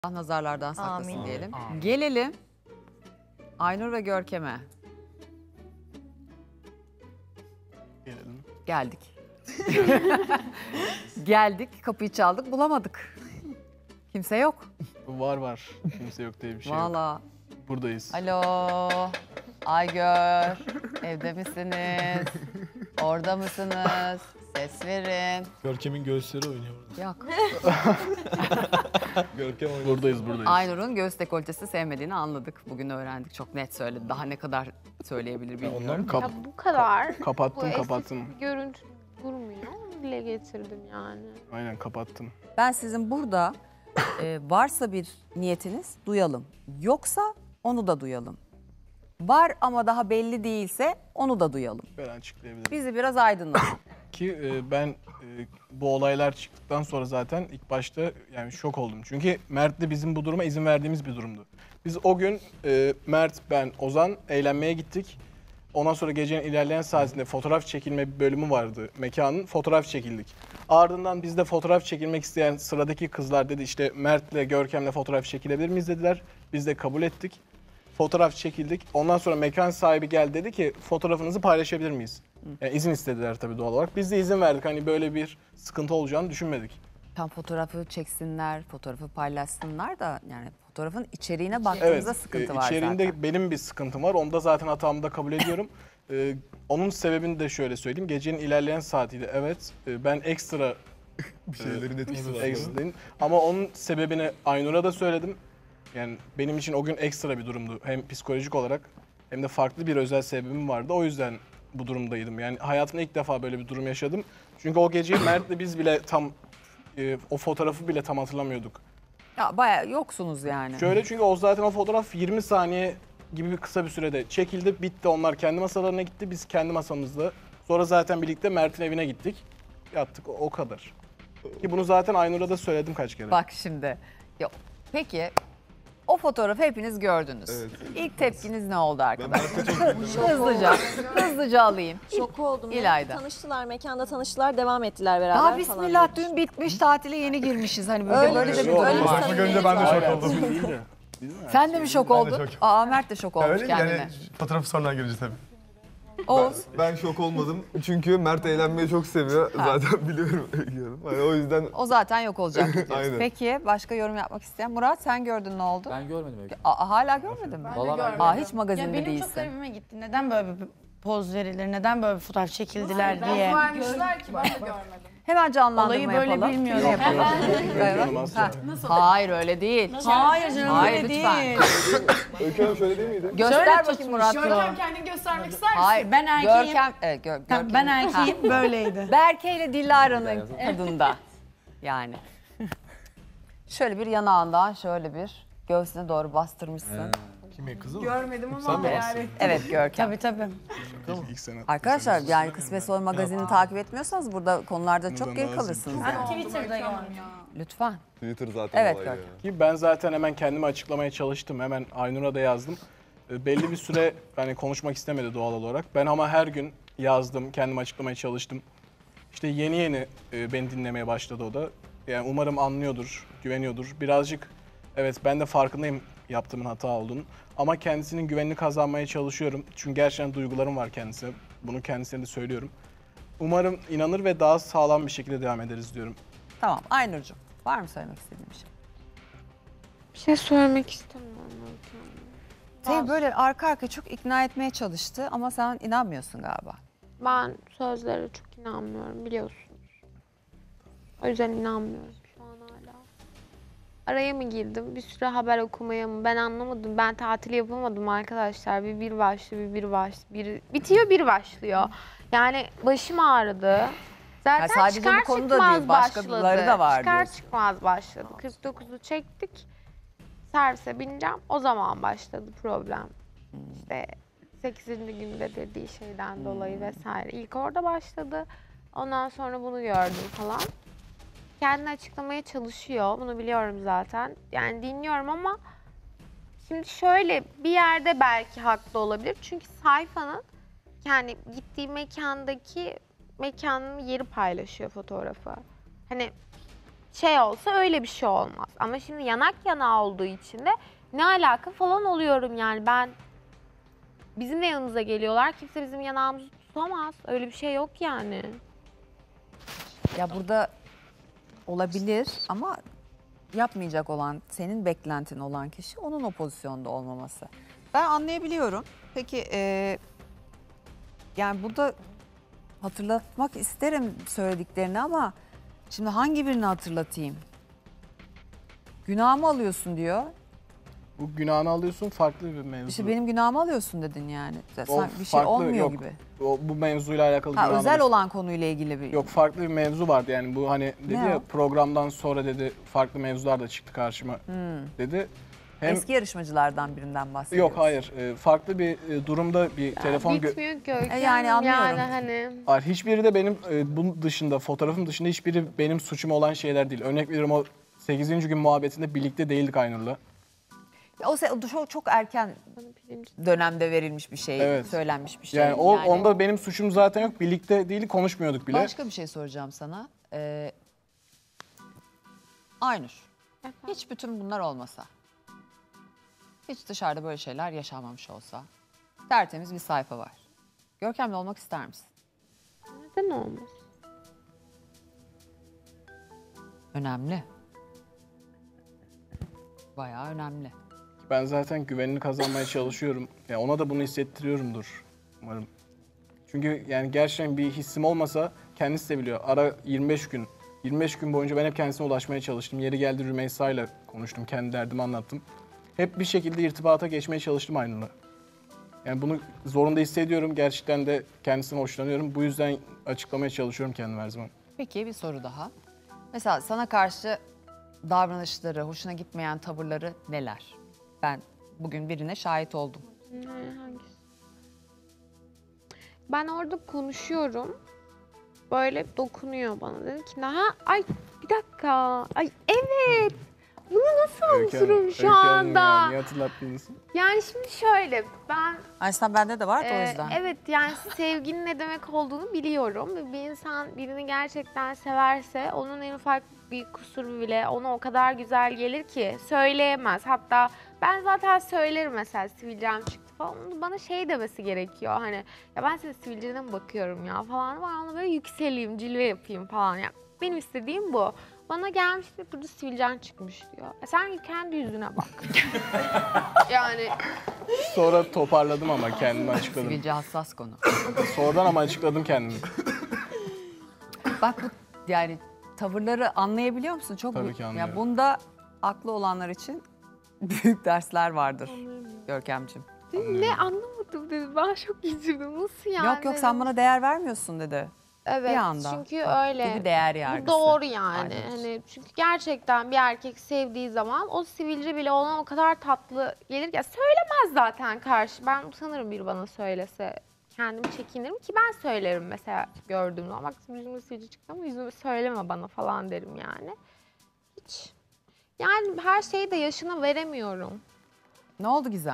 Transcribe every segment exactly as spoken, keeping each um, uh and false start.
Nazarlardan saklasın Amin. diyelim. Amin. Gelelim Aynur ve Görkem'e. Gelelim. Geldik. Geldik, kapıyı çaldık, bulamadık. Kimse yok. Var var. Kimse yok diye bir şey yok. Valla. Buradayız. Alo, Aygör, evde misiniz? Orada mısınız? Ses verin. Görkem'in göğüsleri oynuyor burada. Yok. Görkem oynuyor. Buradayız buradayız. Aynur'un göğüs dekoltesi sevmediğini anladık. Bugün öğrendik. Çok net söyledi. Daha ne kadar söyleyebilir bilmiyorum. Ondan mı Kap- Ya bu kadar. Bu kapattım estetik kapattım. bir görüntü durmuyor. Onu dile getirdim yani. Aynen kapattım. Ben sizin burada e, varsa bir niyetiniz duyalım. Yoksa onu da duyalım. Var ama daha belli değilse onu da duyalım. Ben açıklayabilirim. Bizi biraz aydınlatın. Ki e, ben e, bu olaylar çıktıktan sonra zaten ilk başta yani şok oldum. Çünkü Mert'le bizim bu duruma izin verdiğimiz bir durumdu. Biz o gün e, Mert, ben, Ozan eğlenmeye gittik. Ondan sonra gecenin ilerleyen saatinde fotoğraf çekilme bölümü vardı mekanın. Fotoğraf çekildik. Ardından bizde fotoğraf çekilmek isteyen sıradaki kızlar dedi işte Mert'le Görkem'le fotoğraf çekilebilir miyiz dediler. Biz de kabul ettik. Fotoğraf çekildik. Ondan sonra mekan sahibi geldi dedi ki fotoğrafınızı paylaşabilir miyiz? Yani izin istediler tabii doğal olarak. Biz de izin verdik. Hani böyle bir sıkıntı olacağını düşünmedik. Tam fotoğrafı çeksinler, fotoğrafı paylaşsınlar da yani fotoğrafın içeriğine baktığımızda sıkıntı e, var içeriğinde zaten. benim bir sıkıntım var. Onda zaten hatamı da kabul ediyorum. Ee, onun sebebini de şöyle söyleyeyim. Gecenin ilerleyen saatiydi. Evet, e, ben ekstra Bir şeylerin etkisi var. ekstrayım. Ama onun sebebini Aynur'a da söyledim. Yani benim için o gün ekstra bir durumdu. Hem psikolojik olarak hem de farklı bir özel sebebim vardı. O yüzden bu durumdaydım. Yani hayatımda ilk defa böyle bir durum yaşadım. Çünkü o geceyi Mert'le biz bile tam e, o fotoğrafı bile tam hatırlamıyorduk. Ya bayağı yoksunuz yani. Şöyle çünkü o zaten o fotoğraf yirmi saniye gibi bir kısa bir sürede çekildi. Bitti. Onlar kendi masalarına gitti. Biz kendi masamızda. Sonra zaten birlikte Mert'in evine gittik. Yattık. O, o kadar. Ki bunu zaten Aynur'a da söyledim kaç kere. Bak şimdi. Yok. Peki o fotoğrafı hepiniz gördünüz. Evet. İlk tepkiniz ne oldu Ben arkadaşlar? Mert'e çok güldüm. Hızlıca, hızlıca alayım. Şok oldum. İlayda. Yani tanıştılar, mekanda tanıştılar, devam ettiler beraber Daha falan. bismillah böyle. dün bitmiş, tatile yeni girmişiz. Hani böyle Öyle böyle de bir bir- durum öyle bir var. samimiyet görünce ben de var. şok oldum. Değil de. Değil mi? Sen de mi şok Ben de oldun? şok. Aa Mert de şok Ya olmuş öyle mi? kendine. Yani fotoğrafı sonradan göreceğiz tabii. Oğuz. Ben şok olmadım çünkü Mert eğlenmeyi çok seviyor. Ha. Zaten biliyorum. biliyorum. Hani o yüzden O zaten yok olacak diyorsun. Aynen. Peki başka yorum yapmak isteyen? Murat sen gördün ne oldu? Ben görmedim öyle. Aa, hala görmedin mi? Vallahi ben Aa, görmedim. hiç magazinde Ya benim değilsin. çok garibime gitti. Neden böyle bir poz verilir, neden böyle bir fotoğraf çekildiler diye. Vermişler ki ben de görmedim. Hemen canlandırma Olayı böyle yapalım. bilmiyorum. Evet. Canım asla. Ha. Hayır öyle değil. Hayır canım Hayır, öyle lütfen. değil. Öykü Hanım şöyle değil miydi? Göster Şöyle bakayım tutmuş, Murat. Görkem kendini göstermek ister misin? Hayır. Ben erkeğim. Görkem, evet, gör, Tamam, Görkem. ben erkeğim böyleydi. Berke ile Dilara'nın tadında. Yani. Şöyle bir yanağından şöyle bir göğsüne doğru bastırmışsın. Kime kızı mı? Görmedim ama Sen mi yani. bastın? Evet Görkem. Tabii tabii. İlk, ilk sene. Arkadaşlar yani Kısmet Soy magazinini takip etmiyorsanız burada konularda çok Buradan geri ağzım. kalırsınız. Ben yani. Twitter'da gördüm. Lütfen. Twitter zaten Evet, olay Görkem. ya. Ki ben zaten hemen kendimi açıklamaya çalıştım. Hemen Aynur'a da yazdım. E, belli bir süre hani konuşmak istemedi doğal olarak. Ben ama her gün yazdım, kendimi açıklamaya çalıştım. İşte yeni yeni e, beni dinlemeye başladı o da. Yani umarım anlıyordur, güveniyordur. Birazcık evet ben de farkındayım yaptığımın hata olduğunu. Ama kendisinin güvenini kazanmaya çalışıyorum. Çünkü gerçekten duygularım var kendisine. Bunu kendisine de söylüyorum. Umarım inanır ve daha sağlam bir şekilde devam ederiz diyorum. Tamam Aynur'cum var mı söylemek istediğin bir şey? Bir şey söylemek istemiyorum. Seni böyle arka arka çok ikna etmeye çalıştı ama sen inanmıyorsun galiba. Ben sözlere çok inanmıyorum biliyorsunuz. O yüzden inanmıyorum şu an hala. Araya mı girdim? Bir süre haber okumaya mı? Ben anlamadım. Ben tatil yapamadım arkadaşlar. Bir bir başlıyor, bir bir baş, bir bitiyor, bir başlıyor. Yani başım ağrıdı. Zaten Ya sadece çıkar bu konuda çıkmaz değil, başkaları başladı. da var Çıkar diyorsun. çıkmaz başladı. kırk dokuzu çektik. Servise bineceğim. O zaman başladı problem. İşte sekizinci günde dediği şeyden dolayı vesaire. İlk orada başladı. Ondan sonra bunu gördüm falan. Kendini açıklamaya çalışıyor. Bunu biliyorum zaten. Yani dinliyorum ama şimdi şöyle bir yerde belki haklı olabilir. Çünkü sayfanın yani gittiği mekandaki mekanın yeri paylaşıyor fotoğrafı. Hani şey olsa öyle bir şey olmaz. Ama şimdi yanak yana olduğu için de ne alaka falan oluyorum yani. Ben bizim de yanımıza geliyorlar. Kimse bizim yanağımızı tutamaz. Öyle bir şey yok yani. Ya burada olabilir ama yapmayacak olan, senin beklentin olan kişi onun o pozisyonda olmaması. Ben anlayabiliyorum. Peki e, yani burada hatırlatmak isterim söylediklerini ama şimdi hangi birini hatırlatayım? Günahımı alıyorsun diyor. Bu günahını alıyorsun, farklı bir mevzu. İşte benim günahımı alıyorsun dedin yani. Sen O bir şey farklı, olmuyor yok. gibi. O, bu mevzuyla alakalı Ha, günahını özel alıyorsun. olan konuyla ilgili bir... Yok, farklı bir mevzu vardı yani bu hani dedi Ne ya o? programdan sonra dedi farklı mevzular da çıktı karşıma dedi. Hem Eski yarışmacılardan birinden bahsediyoruz. yok hayır e, farklı bir e, durumda bir telefon gö- Bitmiyor Görkem. E yani anlıyorum. Yani hani. Hayır, hiçbiri de benim e, bunun dışında, fotoğrafın dışında hiçbiri benim suçum olan şeyler değil. Örnek veriyorum, o sekizinci gün muhabbetinde birlikte değildik Aynur'la. O se- çok, çok erken dönemde verilmiş bir şey, Evet. söylenmiş bir şey. Yani o onda benim suçum zaten yok. Birlikte değil, konuşmuyorduk bile. Başka bir şey soracağım sana. Ee, Aynur, hiç bütün bunlar olmasa, hiç dışarıda böyle şeyler yaşanmamış olsa, tertemiz bir sayfa var. Görkem'le olmak ister misin? Neden olmaz? Önemli. Bayağı önemli. Ben zaten güvenini kazanmaya çalışıyorum. Ya ona da bunu hissettiriyorumdur umarım. Çünkü yani gerçekten bir hissim olmasa kendisi de biliyor. Ara yirmi beş gün. yirmi beş gün boyunca ben hep kendisine ulaşmaya çalıştım. Yeri geldi Rümeysa'yla konuştum. Kendi derdimi anlattım. Hep bir şekilde irtibata geçmeye çalıştım Aynur'la. Yani bunu zorunda hissediyorum. Gerçekten de kendisine hoşlanıyorum. Bu yüzden açıklamaya çalışıyorum kendimi her zaman. Peki bir soru daha. Mesela sana karşı davranışları, hoşuna gitmeyen tavırları neler? Ben bugün birine şahit oldum. Ne, hangisi? Ben orada konuşuyorum. Böyle dokunuyor bana. Dedi ki ha ay bir dakika. Ay evet. Bunu nasıl Öykü Hanım, unuturum Öykü şu Hanım ya, anda? niye hatırlattınız? Yani şimdi şöyle ben Aslında bende de var da o Ee, yüzden. evet yani sevginin ne demek olduğunu biliyorum. Ve bir insan birini gerçekten severse onun en ufak bir kusuru bile ona o kadar güzel gelir ki söyleyemez. Hatta ben zaten söylerim mesela sivilcem çıktı falan. Onun bana şey demesi gerekiyor hani ya ben senin sivilcene mi bakıyorum ya falan. Ben ona böyle yükseleyim, cilve yapayım falan. Ya benim istediğim bu. Bana gelmiş ve burada sivilcen çıkmış diyor. E sen kendi yüzüne bak. Yani Sonra toparladım ama kendimi açıkladım. Sivilce hassas konu. Sonradan ama açıkladım kendimi. Bak bu yani tavırları anlayabiliyor musun? Çok Tabii büyük- ki anlıyorum. Ya bunda aklı olanlar için büyük dersler vardır Görkemciğim. ne anlamadım dedi. Ben şok geçirdim. Nasıl yani? Yok yok sen bana değer vermiyorsun dedi. Evet bir anda. çünkü Bak, öyle. Bu bir değer yargısı. Bu doğru yani. Aynen. Hani çünkü gerçekten bir erkek sevdiği zaman o sivilce bile ona o kadar tatlı gelir ki söylemez zaten karşı. Ben utanırım biri bana söylese. Kendimi çekinirim ki ben söylerim mesela gördüğüm zaman. Bak yüzüme sivilce çıktı ama yüzüme söyleme bana falan derim yani. Hiç. Yani her şeyi de yaşına veremiyorum. Ne oldu Gizem?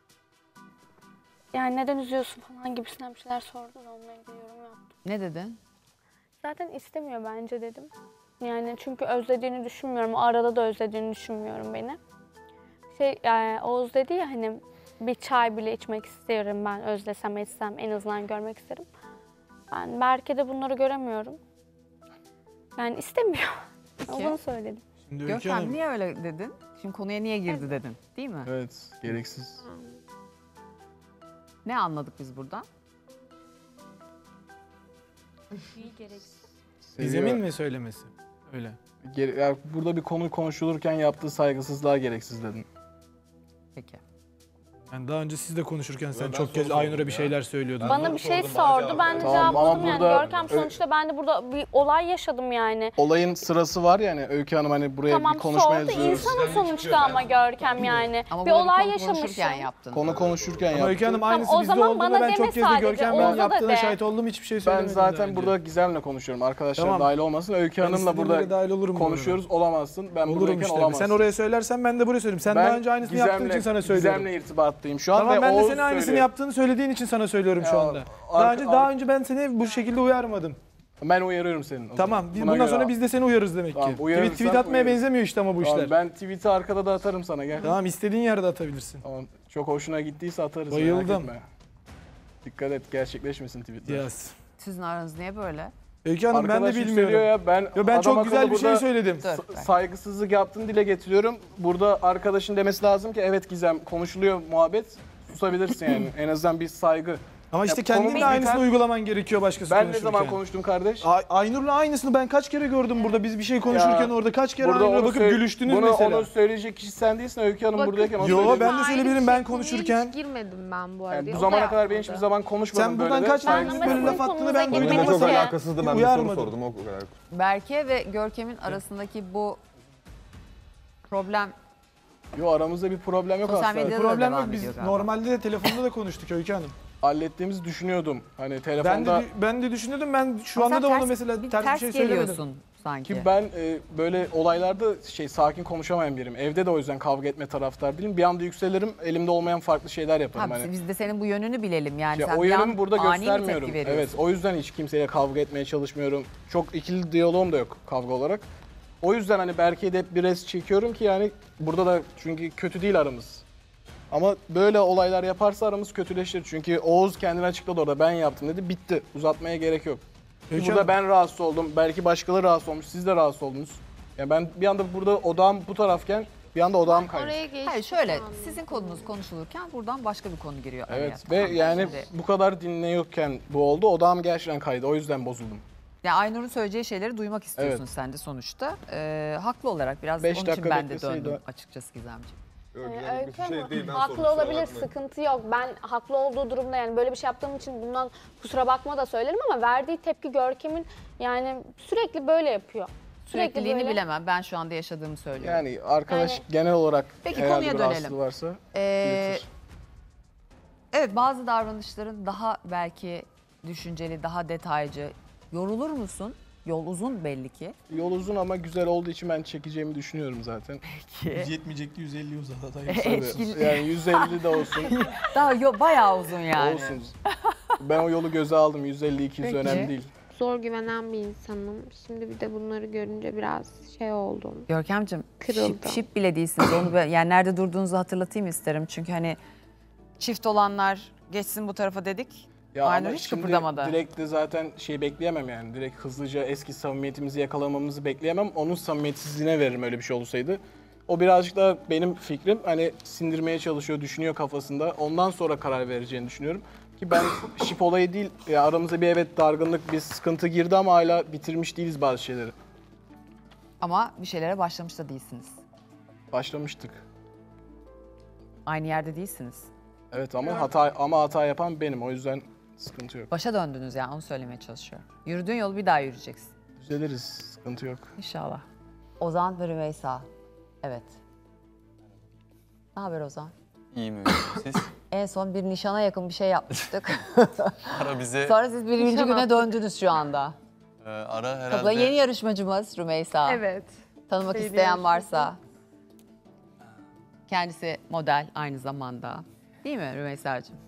Yani neden üzüyorsun falan gibisinden bir şeyler sordu da onunla ilgili yorum yaptım. Ne dedin? Zaten istemiyor bence dedim. Yani çünkü özlediğini düşünmüyorum. O arada da özlediğini düşünmüyorum beni. Şey yani Oğuz dedi ya hani bir çay bile içmek isterim ben özlesem etsem en azından görmek isterim. Ben Berke'de bunları göremiyorum. Yani istemiyor. Peki. Bunu söyledim. Şimdi Öykü Görkem Hanım, niye öyle dedin? Şimdi konuya niye girdi dedin değil mi? Evet, gereksiz. Ne anladık biz buradan? Gizem'in mi söylemesi? Öyle. Gere- ya burada bir konu konuşulurken yaptığı saygısızlığa gereksiz dedim. Peki. Yani daha önce siz de konuşurken sen Ben çok kez soru Aynur'a sordum bir ya. şeyler söylüyordun. Bana bir şey sordum, bana sordu. cevap Ben de ver. Tamam, ama cevapladım yani. burada- Görkem sonuçta ben de burada bir olay yaşadım yani. Olayın sırası var yani Öykü Hanım, hani buraya Tamam bir konuşma sordu. yazıyoruz. İnsanın sonuçta ama Görkem yani. Ama bir burada olay konu yaşamışım. konuşurken yaptın. Konu konuşurken Ama yaptım. Öykü Hanım Tamam, aynısı o bizde zaman oldu bana ve ben deme çok kez de sadece, Görkem'in Oğuz'a da yaptığına de. şahit oldum, hiçbir şey Ben söylemedim. zaten daha önce. burada Gizem'le konuşuyorum. Arkadaşlar Tamam. dahil olmasın. Öykü Ben Hanım'la istediğim burada yere dahil olurum bu konuşuyoruz. Olamazsın. Ben Olurum buradayken işte. olamazsın. Sen oraya söylersen ben de buraya söyleyeyim. Sen daha önce aynısını yaptığın için sana söylüyorum. Gizem'le irtibattayım şu an Tamam ve ben de Oğuz senin aynısını söylüyor. yaptığını söylediğin için sana söylüyorum şu Ya, anda. ar- Daha önce ar- daha önce ben seni bu şekilde uyarmadım. Ben uyarıyorum senin. o zaman. Tamam. Biz, Buna bundan göre sonra al. biz de seni uyarırız demek Tamam, ki. uyarırsan Tweet, tweet atmaya uyarırız. benzemiyor işte ama bu Tamam, işler. ben tweet'i arkada da atarım sana gel. Tamam, istediğin yerde atabilirsin. Tamam. Çok hoşuna gittiyse atarız. Bayıldım. merak etme. Dikkat et gerçekleşmesin tweetler. Yes. Sizin aranız niye böyle? Öykü Hanım ben de Arkadaş bilmiyorum. yükseliyor ya ben, Yo, ben adam çok akıllı güzel bir şey burada söyledim. Dur. s- saygısızlık yaptığını dile getiriyorum. Burada arkadaşın demesi lazım ki evet Gizem konuşuluyor muhabbet. Susabilirsin yani. En azından bir saygı. Ama işte Ya, kendin konu de aynısını biten- uygulaman gerekiyor başkası Ben ne konuşurken. zaman konuştum kardeş? A- Aynur'la aynısını ben kaç kere gördüm burada. Biz bir şey konuşurken Ya, orada kaç kere Burada Aynur'a onu bakıp söyle- gülüştünüz bunu, mesela. Onu söyleyecek kişi sen değilsin Öykü Hanım Bakın- buradayken. onu Yo, söyledim. ben de Aynı söyleyebilirim, ben şey konuya konuşurken. hiç girmedim ben bu arada. Yani bu O da zamana kadar ben yapmadı. hiçbir zaman konuşmadım Sen böyle buradan de. kaç tane Saygısız böyle böyle laf attığını ben konunuza duydum Benimle çok mesela. alakasızdı. Ben bir Uyarmadım. soru sordum o kadar. Berke ve Görkem'in arasındaki bu problem Yo aramızda bir problem yok Sosyal aslında. medyada- Problem devam yok. Biz ediyor galiba. normalde de telefonda da konuştuk Öykü Hanım. Hallettiğimizi düşünüyordum. Hani Ben telefonda de ben de düşünüyordum. Ben şu Ama anda sen da ona ters- mesela bir ters, ters bir şey söylemedim. geliyorsun sanki. ki ben e, böyle olaylarda şey sakin konuşamayan biriyim. Evde de o yüzden kavga etme taraftar değilim. Bir anda yükselirim. Elimde olmayan farklı şeyler yaparım. Ha, hani. biz de senin bu yönünü bilelim yani. Ya sen o bir yönümü an burada ani mi göstermiyorum. tepki veriyorsun? Evet, o yüzden hiç kimseyle kavga etmeye çalışmıyorum. Çok ikili diyaloğum da yok kavga olarak. O yüzden hani Berke'ye de hep bir res çekiyorum ki yani burada da çünkü kötü değil aramız. Ama böyle olaylar yaparsa aramız kötüleşir. Çünkü Oğuz kendini açıkladı orada ben yaptım dedi. Bitti. Uzatmaya gerek yok. Öykü Burada Hanım, ben rahatsız oldum. Belki başkaları rahatsız olmuş. Siz de rahatsız oldunuz. Yani ben bir anda burada odağım bu tarafken bir anda odağım kaydı. Oraya geçtik. Hayır şöyle anladım. sizin konunuz konuşulurken buradan başka bir konu giriyor. araya. Evet ve Tamam, yani şimdi- bu kadar dinliyorken bu oldu. Odağım gerçekten kaydı. O yüzden bozuldum. Ya Aynur'un söyleyeceği şeyleri duymak istiyorsun Evet. sen de sonuçta. Ee, haklı olarak biraz Beş onun için dakika ben de bekleseydi. döndüm açıkçası Gizemciğim. Ee, Öykü bir şey Hanım, değil. Ben haklı sordum, kusura olabilir, bakmayın. sıkıntı yok. Ben haklı olduğu durumda yani böyle bir şey yaptığım için bundan kusura bakma da söylerim ama verdiği tepki Görkem'in yani sürekli böyle yapıyor. Sürekli Sürekliliğini böyle. bilemem. Ben şu anda yaşadığımı söylüyorum. Yani arkadaş Yani- genel olarak Peki, eğer konuya bir dönelim. rahatsızlığı varsa Ee, iletir. evet bazı davranışların daha belki düşünceli, daha detaycı. Yorulur musun? Yol uzun belli ki. Yol uzun ama güzel olduğu için ben çekeceğimi düşünüyorum zaten. Ki. yetmeyecekti yüz elli uzadı. Tabii. Etkili- Yani yüz elli de olsun. Daha yo, bayağı uzun yani. Olsun. Ben o yolu göze aldım. yüz elli iki yüz Peki. önemli değil. Zor güvenen bir insanım. Şimdi bir de bunları görünce biraz şey oldum. Görkemciğim Kırıldım. şip, şip bile değilsiniz. Onu ben- yani nerede durduğunuzu hatırlatayım isterim. Çünkü hani çift olanlar geçsin bu tarafa dedik. Ya Aynur ama hiç şimdi kıpırdamadı. Direkt de zaten şey bekleyemem yani. Direkt hızlıca eski samimiyetimizi yakalamamızı bekleyemem. Onun samimiyetsizliğine veririm öyle bir şey olsaydı. O birazcık da benim fikrim. Hani sindirmeye çalışıyor, düşünüyor kafasında. Ondan sonra karar vereceğini düşünüyorum. Ki ben şip olayı değil, ya aramıza bir evet dargınlık, bir sıkıntı girdi ama hala bitirmiş değiliz bazı şeyleri. Ama bir şeylere başlamış da değilsiniz. Başlamıştık. Aynı yerde değilsiniz. Evet ama hata ama hata yapan benim. O yüzden sıkıntı yok. Başa döndünüz yani onu söylemeye çalışıyorum. Yürüdüğün yolu bir daha yürüyeceksin. Düzeliriz. Sıkıntı yok. İnşallah. Ozan ve Rümeysa. Evet. Ne haber Ozan? İyiyim siz? En son bir nişana yakın bir şey yapmıştık. Ara bize Sonra siz birinci Nişan güne attık. döndünüz şu anda. e, ara herhalde. Kapıda yeni yarışmacımız Rümeysa. Evet. Tanımak Yeni isteyen yarışmacı. varsa. Kendisi model aynı zamanda. Değil mi Rümeysa'cığım?